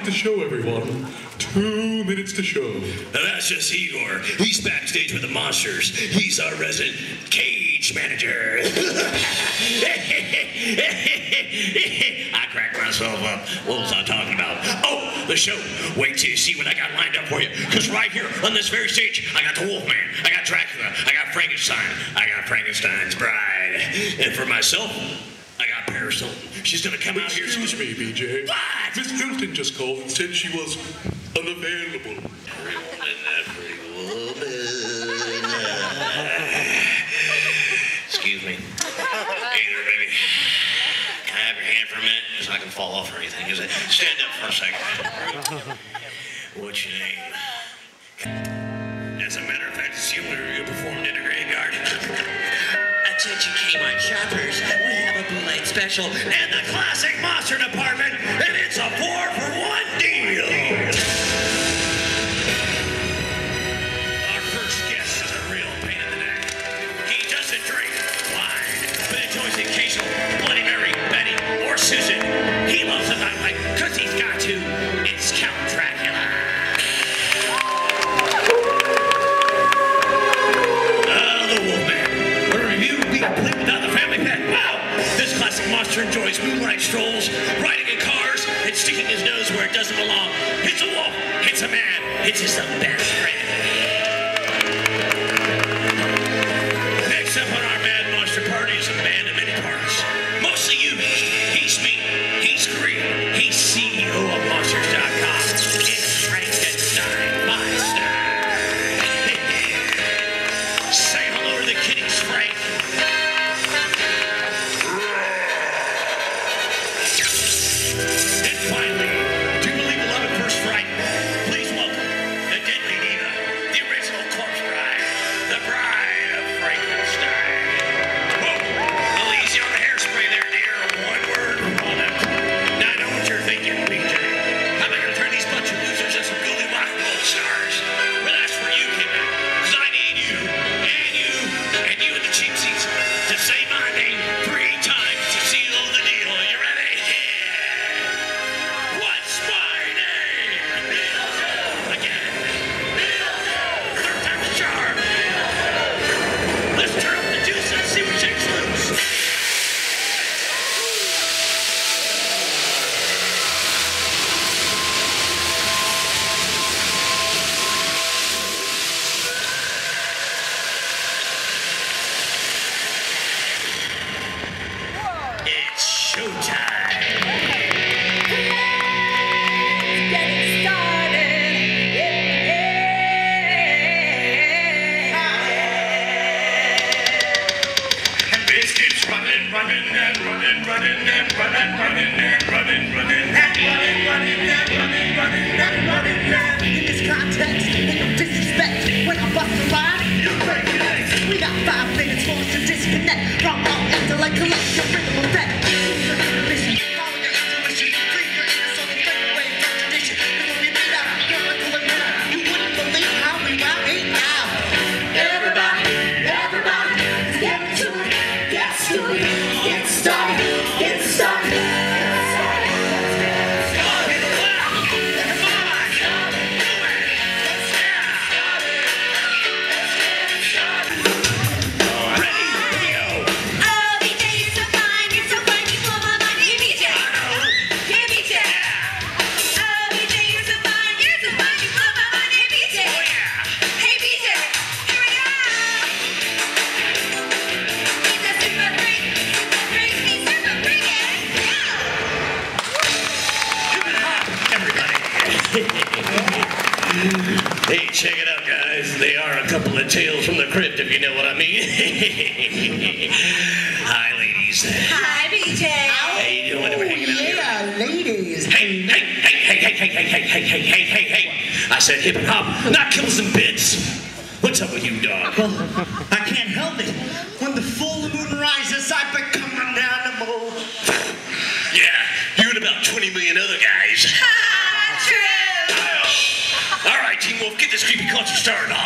the show, everyone. 2 minutes to show. That's just Igor. He's backstage with the monsters. He's our resident cage manager. I cracked myself up. What was I talking about? Oh, the show. Wait till you see what I got lined up for you. Because right here on this very stage, I got the Wolfman, I got Dracula, I got Frankenstein, I got Frankenstein's bride. And for myself, I got Paris Hilton. She's gonna come out here. Excuse me, BJ. What? Miss Hilton just called and said she was unavailable. Excuse me. Hey there, baby. Can I have your hand for a minute? So I can fall off or anything. Stand up for a second. What's your name? As a matter of fact, it's the only review performed in a graveyard. Attention K-Mine shoppers, we have a bootleg special in the classic monster department, and it's a 4-for-1 deal. Our first guest is a real pain in the neck. He doesn't drink wine, but enjoys the occasional Bloody Mary, Betty, or Susan. He loves the nightlife because he's got to. It's Count Dracula. The Wolfman. A review would be complete without the family pet. Wow! This classic monster enjoys moonlight strolls, riding in cars, and sticking his nose where it doesn't belong. It's a wolf. It's a man. It's his best friend. Next up on our Mad Monster Party is a man of many parts. Mostly used. He's me. He's green. He's CEO of Monsters.com. It's Frankenstein, my style. Say hello to the kitties, Frank. And finally, do you believe in love at first fright? Please welcome the deadly diva, the original corpse bride, the bride of Frankenstein. Whoa, a little easy on the hairspray there, dear. One word product. Now I know what you're thinking, BJ. How am I going to turn these bunch of losers into some goofy rock and roll stars? Well, that's for you, kidman. Because I need you, and you, and you and the cheap seats to say my name 3 times to seal the deal. You ready? Yeah. What's my name? Beetlejuice. Again. Beetlejuice. 3rd time's a charm. Let's turn up the juice and see what shakes loose. It's showtime. Getting started. And this keeps running, running, and running, running, and running, running, and running, running, and running, running, and running, running, and running, and In this context, with no disrespect, when I bust a line, you break your legs. we got 5 minutes for us to disconnect from all intellect, collect your rhythm effect. Use your inhibition, follow your intuition, free your inner soul and break away from tradition. Before you need out, you're a cool winner. You wouldn't believe how we rock it out. Everybody, everybody, get to it, get to it, get started, get started. Hey, check it out, guys. They are a couple of tales from the crypt, if you know what I mean. Hi, ladies. Hi, BJ. How you doing? We're hanging out here. Yeah, ladies. Hey, hey, hey, hey, hey, hey, hey, hey, hey, hey, hey, hey, hey. I said hip and hop, not kills and bits. What's up with you, dog? Well, I can't help it. When the full moon rises, I become an animal. Yeah, you and about 20 million other guys. True. All right, Team Wolf, get this creepy culture started.